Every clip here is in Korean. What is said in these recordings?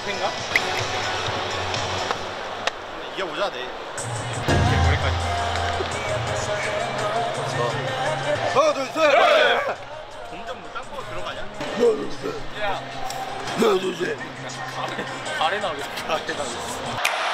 앞인가? 이겨보자 내일. 머리까지. 하나 둘 셋. 동전 뭐 땅콩 들어가냐? 하나 둘 셋. 야. 하나 둘 셋. 아래 나오겠어. 아래 나오겠어.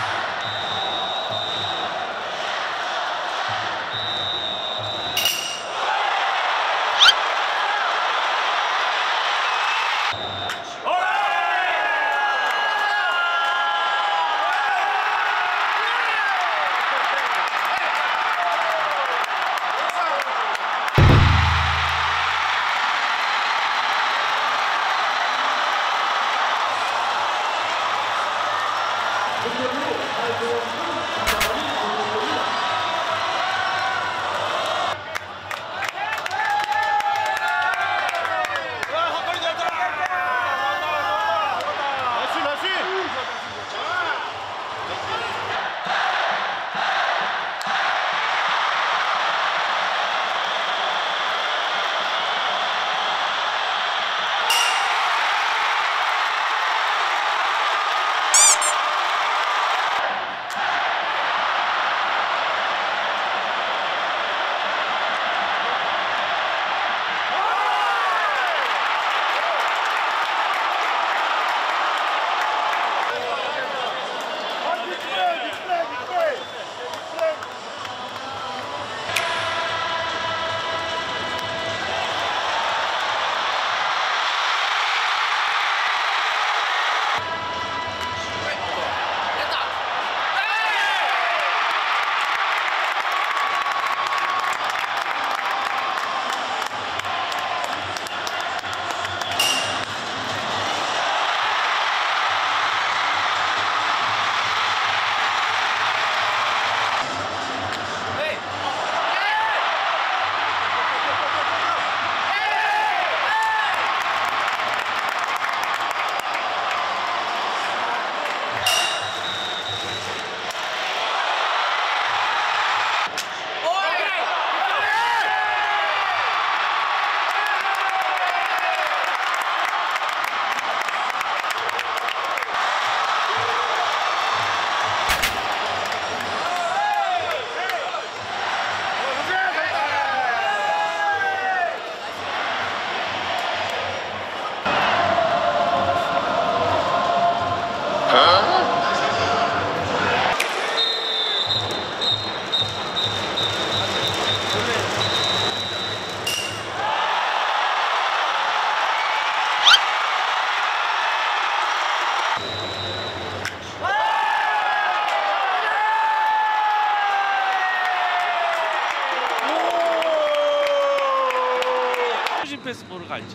패스볼을 갈지.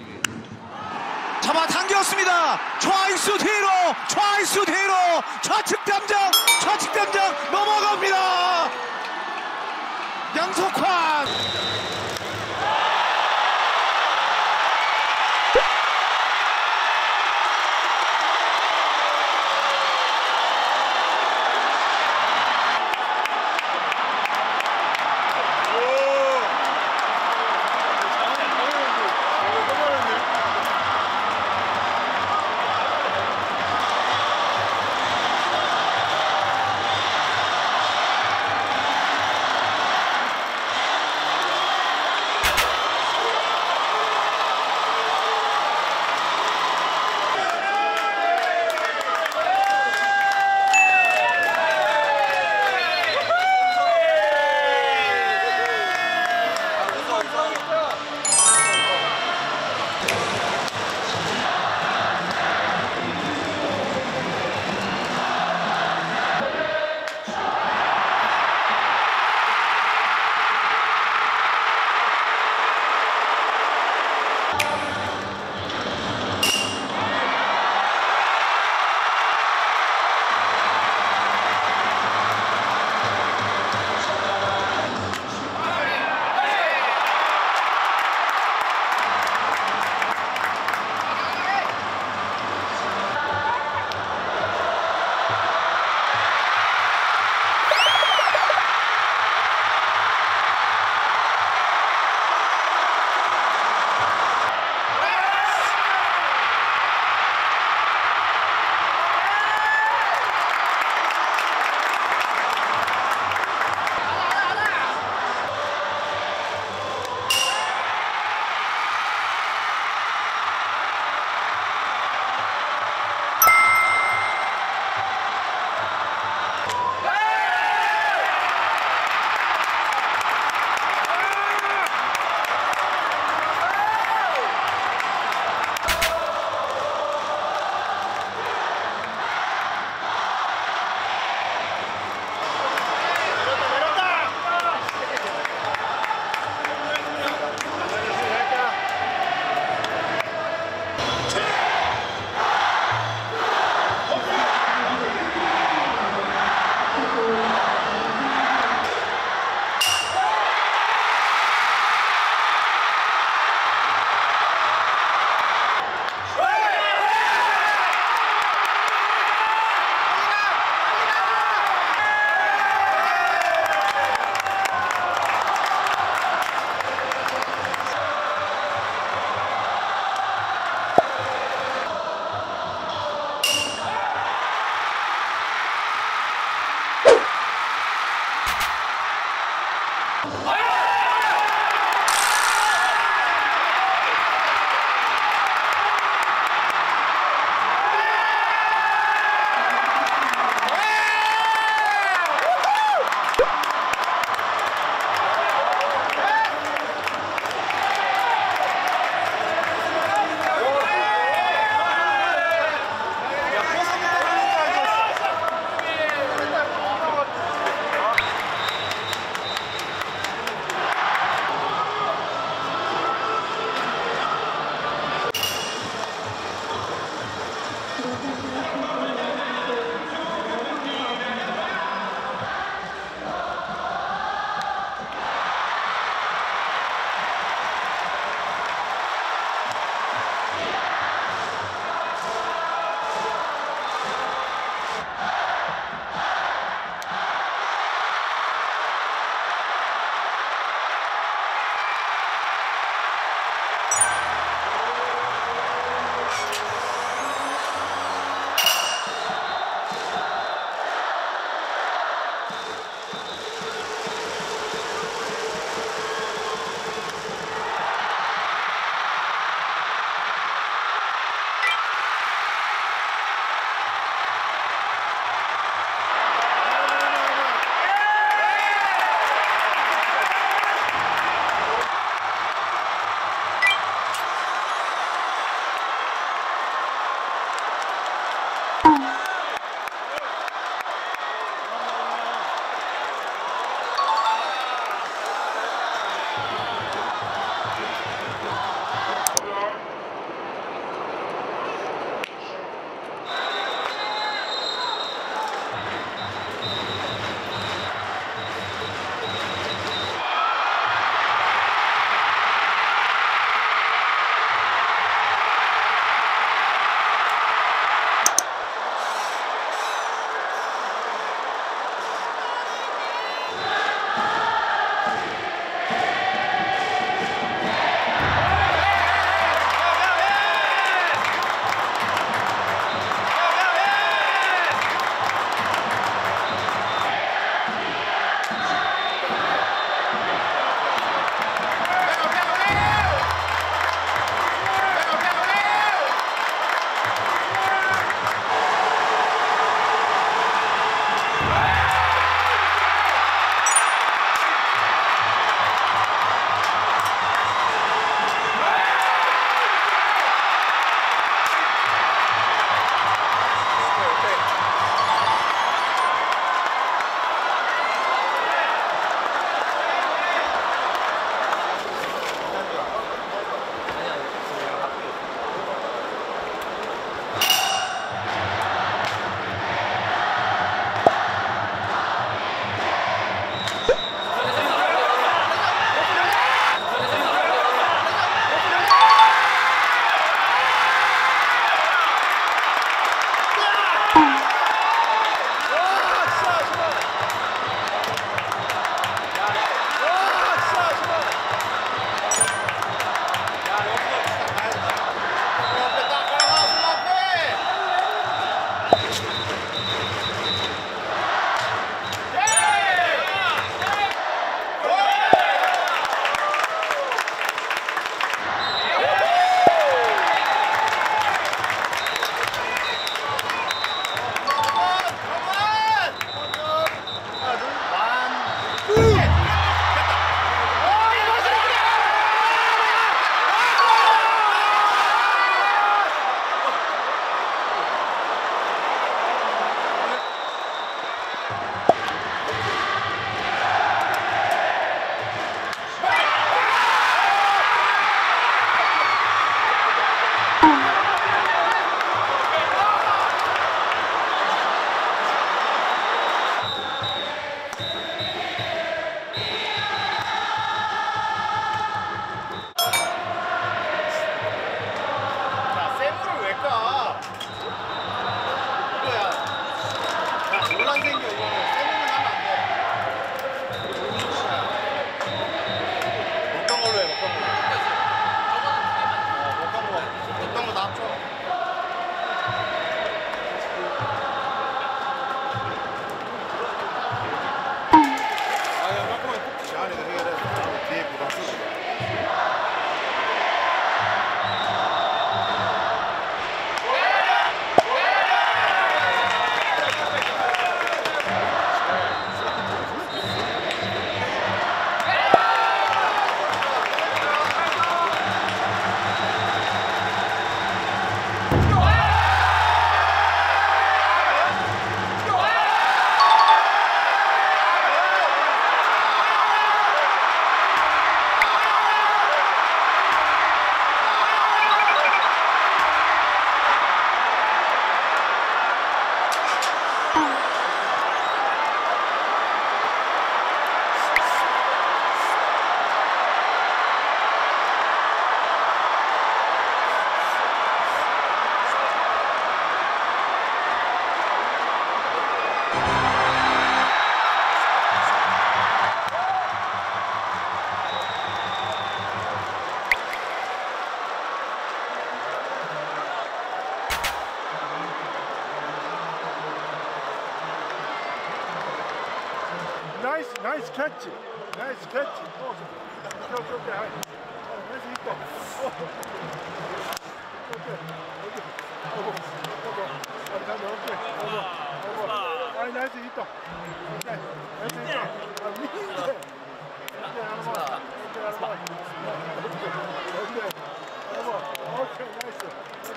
잡아당겼습니다. 좌익수 뒤로, 좌익수 뒤로, 좌측 담장 넘어갑니다. 양석환. 잘하네. 나이스 캐치. 나이스 캐치. 오케이. 나이스 히터. 오케이. 나이스 히터. 오케이, 나이스.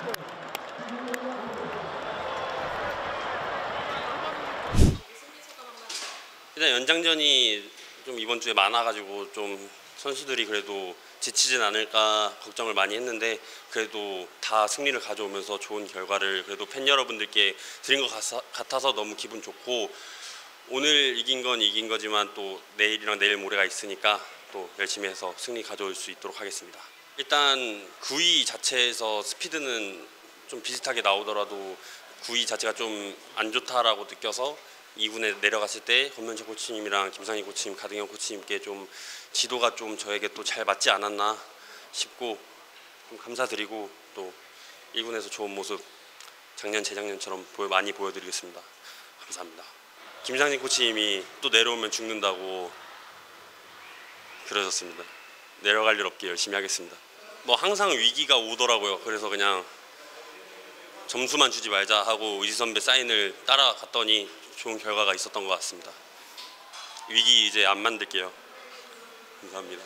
일단 연장전이 좀 이번 주에 많아가지고 좀 선수들이 그래도 지치진 않을까 걱정을 많이 했는데 그래도 다 승리를 가져오면서 좋은 결과를 그래도 팬 여러분들께 드린 것 같아서 너무 기분 좋고 오늘 이긴 건 이긴 거지만 또 내일이랑 내일 모레가 있으니까 또 열심히 해서 승리 가져올 수 있도록 하겠습니다. 일단 9위 자체에서 스피드는 좀 비슷하게 나오더라도 9위 자체가 좀 안 좋다라고 느껴서 2군에 내려갔을 때 권명철 코치님이랑 김상희 코치님, 가등현 코치님께 좀 지도가 좀 저에게 또 잘 맞지 않았나 싶고 좀 감사드리고 또 1군에서 좋은 모습 작년, 재작년처럼 많이 보여드리겠습니다. 감사합니다. 김상희 코치님이 또 내려오면 죽는다고 그러셨습니다. 내려갈 일 없게 열심히 하겠습니다. 뭐 항상 위기가 오더라고요. 그래서 그냥 점수만 주지 말자 하고 의지 선배 사인을 따라갔더니 좋은 결과가 있었던 것 같습니다. 위기 이제 안 만들게요. 감사합니다.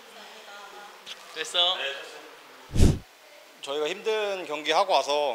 됐어. 저희가 힘든 경기 하고 와서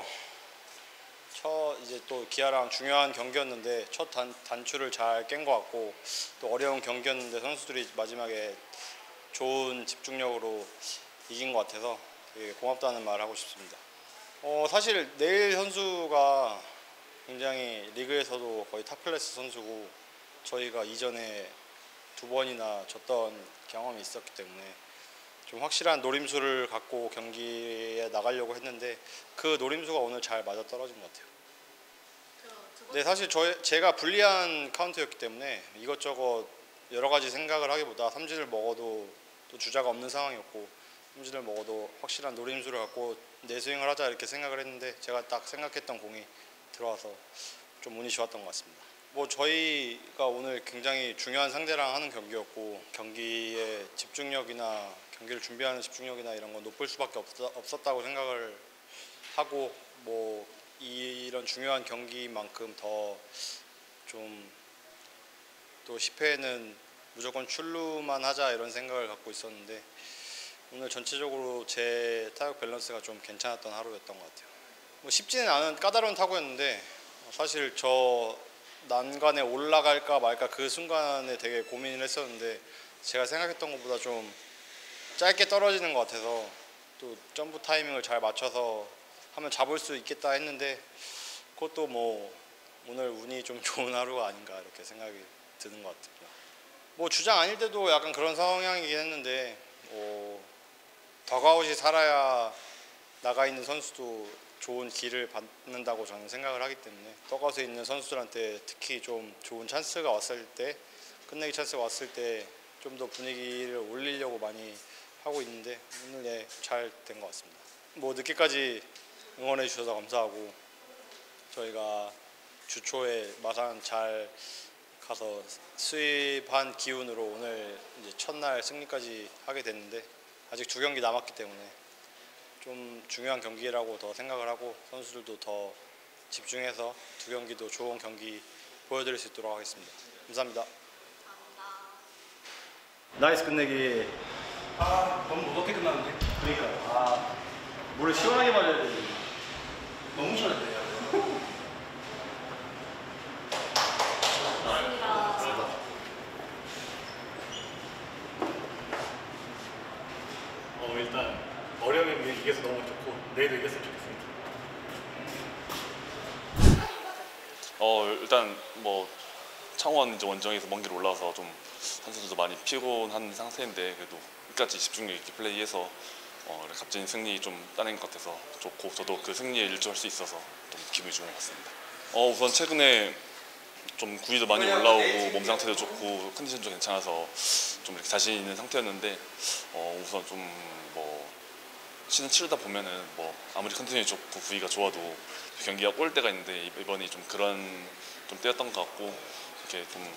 이제 또 기아랑 중요한 경기였는데 첫 단추를 잘 깬 것 같고 또 어려운 경기였는데 선수들이 마지막에 좋은 집중력으로 이긴 것 같아서 되게 고맙다는 말 하고 싶습니다. 사실 내일 선수가 굉장히 리그에서도 거의 탑클래스 선수고 저희가 이전에 2번이나 졌던 경험이 있었기 때문에 좀 확실한 노림수를 갖고 경기에 나가려고 했는데 그 노림수가 오늘 잘 맞아떨어진 것 같아요. 네, 사실 제가 불리한 카운트였기 때문에 이것저것 여러 가지 생각을 하기보다 삼진을 먹어도 또 주자가 없는 상황이었고 삼진을 먹어도 확실한 노림수를 갖고 내스윙을 하자 이렇게 생각을 했는데 제가 딱 생각했던 공이 들어와서 좀 운이 좋았던 것 같습니다. 뭐 저희가 오늘 굉장히 중요한 상대랑 하는 경기였고 경기의 집중력이나 경기를 준비하는 집중력이나 이런 건 높을 수밖에 없었다고 생각을 하고 뭐 이런 중요한 경기만큼 더 좀 또 10회에는 무조건 출루만 하자 이런 생각을 갖고 있었는데 오늘 전체적으로 제 타격 밸런스가 좀 괜찮았던 하루였던 것 같아요. 뭐 쉽지는 않은 까다로운 타구였는데 사실 저 난간에 올라갈까 말까 그 순간에 되게 고민을 했었는데 제가 생각했던 것보다 좀 짧게 떨어지는 것 같아서 또 점프 타이밍을 잘 맞춰서 하면 잡을 수 있겠다 했는데 그것도 뭐 오늘 운이 좀 좋은 하루가 아닌가 이렇게 생각이 드는 것 같습니다. 뭐 주장 아닐 때도 약간 그런 성향이긴 했는데 더그아웃이 살아야 나가 있는 선수도 좋은 기를 받는다고 저는 생각을 하기 때문에 더그아웃에 있는 선수들한테 특히 좀 좋은 찬스가 왔을 때 끝내기 찬스가 왔을 때 좀 더 분위기를 올리려고 많이 하고 있는데 오늘 잘 된 것 같습니다. 뭐 늦게까지 응원해 주셔서 감사하고 저희가 주 초에 마산 잘 가서 수입한 기운으로 오늘 이제 첫날 승리까지 하게 됐는데 아직 2경기 남았기 때문에 좀 중요한 경기라고 더 생각을 하고 선수들도 더 집중해서 2경기도 좋은 경기 보여드릴 수 있도록 하겠습니다. 감사합니다. 나이스 끝내기. 너무 무겁게 끝났는데. 그러니까 물을 시원하게 맞아야 되지. 너무 시원했대요. 일단 어려움에 이겨서 너무 좋고 내일도 이겼으면 좋겠습니다. 일단 뭐 창원 이제 원정에서 먼 길 올라와서 좀 선수들도 많이 피곤한 상태인데 그래도 끝까지 집중력 있게 플레이해서 값진 승리 좀 따낸 것 같아서 좋고 저도 그 승리에 일조할 수 있어서 좀 기분이 좋은 것 같습니다. 우선 최근에 좀 구위도 많이 올라오고 몸 상태도 좋고 컨디션도 괜찮아서 좀 이렇게 자신 있는 상태였는데 우선 좀 뭐 시즌 치르다 보면은 뭐 아무리 컨디션이 좋고 구위가 좋아도 경기가 꼬일 때가 있는데 이번이 좀 그런 좀 때였던 것 같고 이렇게 좀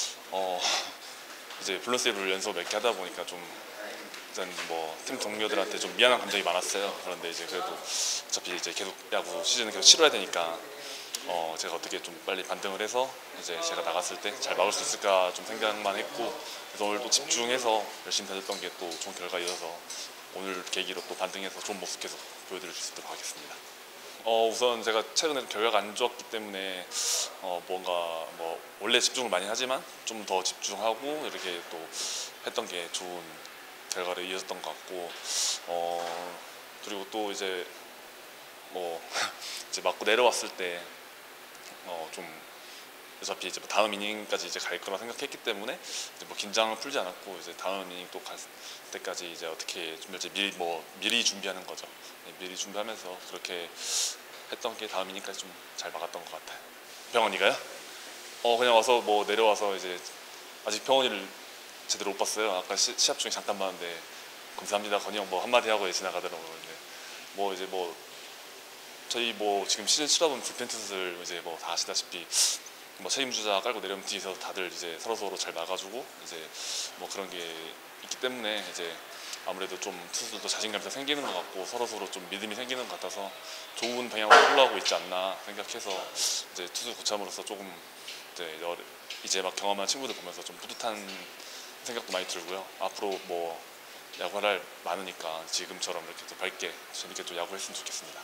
이제 블루세이브를 연속 몇 개 하다 보니까 좀 일단 뭐 팀 동료들한테 좀 미안한 감정이 많았어요. 그런데 이제 그래도 어차피 이제 계속 야구 시즌을 계속 치러야 되니까 제가 어떻게 좀 빨리 반등을 해서 이제 제가 나갔을 때 잘 막을 수 있을까 좀 생각만 했고 그래서 오늘 또 집중해서 열심히 다녔던 게 또 좋은 결과이어서 오늘 계기로 또 반등해서 좋은 모습 계속 보여드릴 수 있도록 하겠습니다. 우선 제가 최근에 결과가 안 좋았기 때문에 뭔가 뭐 원래 집중을 많이 하지만 좀 더 집중하고 이렇게 또 했던 게 좋은 결과로 이어졌던 것 같고 그리고 또 이제 뭐 이제 맞고 내려왔을 때 좀 어차피 이제 다음 이닝까지 이제 갈 거라 생각했기 때문에 이제 뭐 긴장을 풀지 않았고 이제 다음 이닝 또 갈 때까지 이제 어떻게 준비할지 미리 준비하는 거죠. 미리 준비하면서 그렇게 했던 게 다음 이닝까지 좀 잘 막았던 것 같아요. 병원이가요? 그냥 와서 뭐 내려와서 이제 아직 병원이를 제대로 못 봤어요. 아까 시합 중에 잠깐 봤는데 감사합니다 건희 형 뭐 한마디 하고 지나가더라고요. 근데 뭐 이제 뭐 저희 뭐 지금 시즌 치러본 불펜 투수들 이제 뭐 다 아시다시피 뭐 책임주자 깔고 내려오면 뒤에서 다들 이제 서로 잘 막아주고 이제 뭐 그런 게 있기 때문에 이제 아무래도 좀 투수들도 자신감이 생기는 것 같고 서로 좀 믿음이 생기는 것 같아서 좋은 방향으로 흘러가고 있지 않나 생각해서 이제 투수 고참으로서 조금 이제 막 경험한 친구들 보면서 좀 뿌듯한 생각도 많이 들고요. 앞으로 뭐 야구할 날 많으니까 지금처럼 이렇게 또 밝게 재밌게 또 야구했으면 좋겠습니다.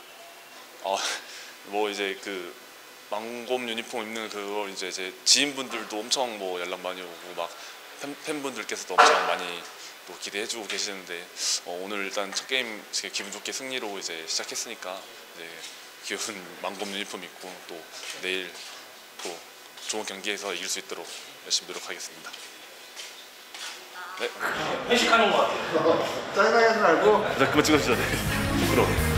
뭐 이제 그 망곰 유니폼 입는 그거 이제 제 지인분들도 엄청 뭐 연락 많이 오고 막 팬분들께서도 엄청 많이 또 기대해주고 계시는데 오늘 일단 첫 게임 기분 좋게 승리로 이제 시작했으니까 이제 귀여운 망곰 유니폼 입고 또 내일 또 좋은 경기에서 이길 수 있도록 열심히 노력하겠습니다. 네. 회식하는 거 같아요. 짜증나게 하지 말고. 그만 찍어주자. 부끄러워.